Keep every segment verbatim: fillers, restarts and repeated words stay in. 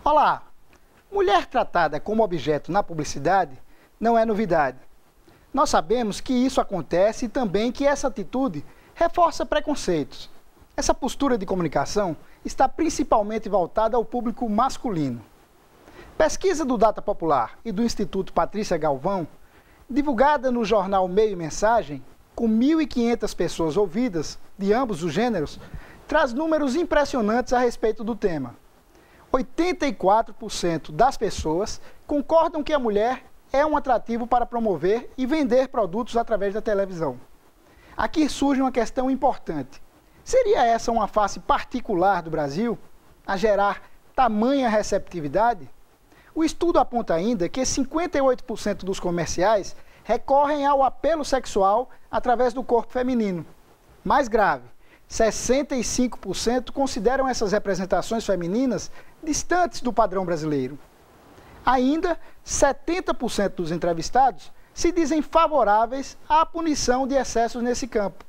Olá! Mulher tratada como objeto na publicidade não é novidade. Nós sabemos que isso acontece e também que essa atitude reforça preconceitos. Essa postura de comunicação está principalmente voltada ao público masculino. Pesquisa do Data Popular e do Instituto Patrícia Galvão, divulgada no jornal Meio e Mensagem, com mil e quinhentas pessoas ouvidas de ambos os gêneros, traz números impressionantes a respeito do tema. oitenta e quatro por cento das pessoas concordam que a mulher é um atrativo para promover e vender produtos através da televisão. Aqui surge uma questão importante. Seria essa uma face particular do Brasil a gerar tamanha receptividade? O estudo aponta ainda que cinquenta e oito por cento dos comerciais recorrem ao apelo sexual através do corpo feminino. Mais grave, sessenta e cinco por cento consideram essas representações femininas distantes do padrão brasileiro. Ainda, setenta por cento dos entrevistados se dizem favoráveis à punição de excessos nesse campo.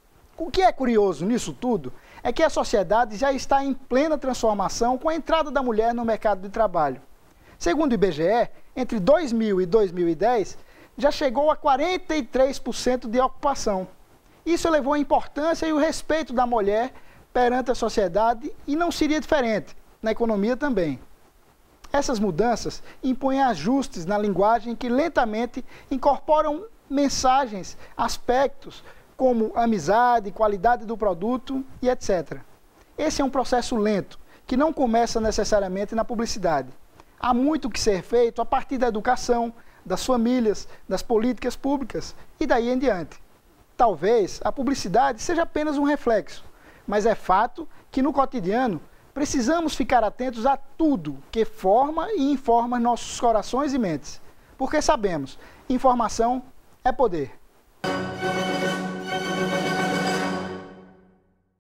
O que é curioso nisso tudo é que a sociedade já está em plena transformação com a entrada da mulher no mercado de trabalho. Segundo o I B G E, entre dois mil e dois mil e dez, já chegou a quarenta e três por cento de ocupação. Isso elevou a importância e o respeito da mulher perante a sociedade e não seria diferente, na economia também. Essas mudanças impõem ajustes na linguagem que lentamente incorporam mensagens, aspectos como amizade, qualidade do produto e etcétera. Esse é um processo lento, que não começa necessariamente na publicidade. Há muito que ser feito a partir da educação, das famílias, das políticas públicas e daí em diante. Talvez a publicidade seja apenas um reflexo, mas é fato que no cotidiano precisamos ficar atentos a tudo que forma e informa nossos corações e mentes, porque sabemos, informação é poder.